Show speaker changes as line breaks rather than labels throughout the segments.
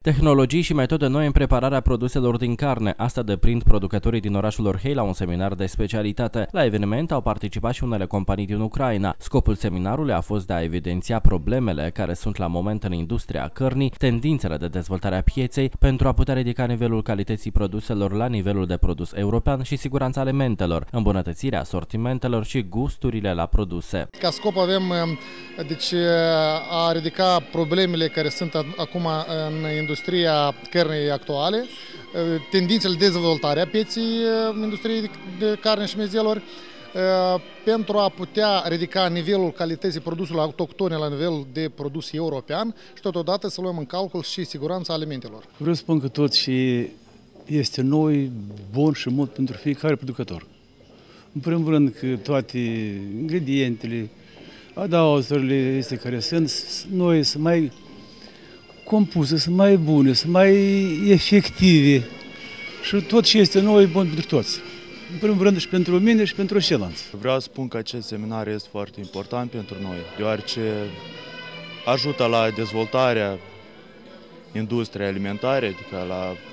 Tehnologii și metode noi în prepararea produselor din carne. Asta deprind producătorii din orașul Orhei la un seminar de specialitate. La eveniment au participat și unele companii din Ucraina. Scopul seminarului a fost de a evidenția problemele care sunt la moment în industria cărnii, tendințele de dezvoltare a pieței pentru a putea ridica nivelul calității produselor la nivelul de produs european și siguranța alimentelor, îmbunătățirea asortimentelor și gusturile la produse.
Ca scop avem a ridica problemele care sunt acum în industria cărnii actuale, tendințele de dezvoltare a pieței industriei de carne și mezelor, pentru a putea ridica nivelul calității produselor autohtone la nivel de produs european și totodată să luăm în calcul și siguranța alimentelor.
Vreau să spun că tot și este noi, bun și mult pentru fiecare producător. În primul rând că toate ingredientele, adaugurile care sunt noi sunt mai compuse, sunt mai bune, sunt mai efective și tot ce este nou e bun pentru toți. În primul rând și pentru mine și pentru ceilalți.
Vreau să spun că acest seminar este foarte important pentru noi, deoarece ajută la dezvoltarea industriei alimentare, adică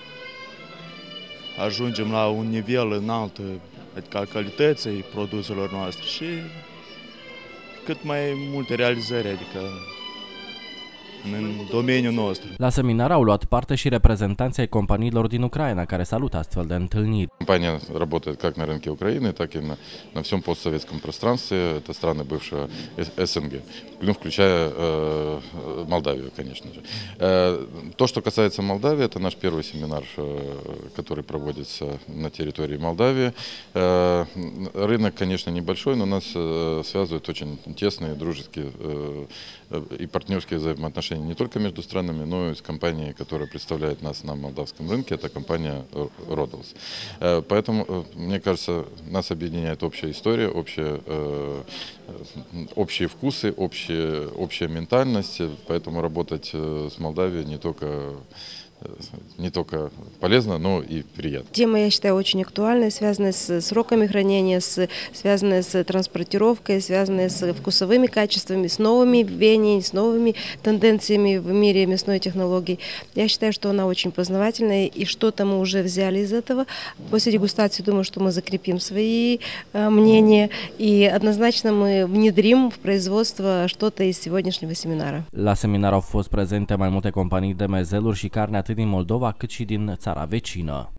ajungem la un nivel înalt, adică a calității produselor noastre și cât mai multe realizări, adică în domeniul nostru.
La seminar au luat parte și reprezentanții ai companiilor din Ucraina, care salută astfel de întâlniri.
Компания работает как на рынке Украины, так и на всем постсоветском пространстве. Это страны бывшего СНГ, ну, включая Молдавию, конечно же. То, что касается Молдавии, это наш первый семинар, который проводится на территории Молдавии. Рынок, конечно, небольшой, но нас связывают очень тесные, дружеские и партнерские взаимоотношения не только между странами, но и с компанией, которая представляет нас на молдавском рынке, это компания Rodals. Поэтому, мне кажется, нас объединяет общая история, общие вкусы, общая ментальность, поэтому работать с Молдавией не только полезно, но и приятно.
Тема, я считаю, очень актуальная, связанная с сроками хранения, связанная с транспортировкой, связанная с вкусовыми качествами, с новыми веяниями, с новыми тенденциями в мире мясной технологии. Я считаю, что она очень познавательная, и что-то мы уже взяли из этого. После дегустации, думаю, что мы закрепим свои мнения, и однозначно мы внедрим в производство что-то из сегодняшнего семинара.
La seminar au fost prezente mai multe companii de mezeluri și carne atât din Moldova cât și din țara vecină.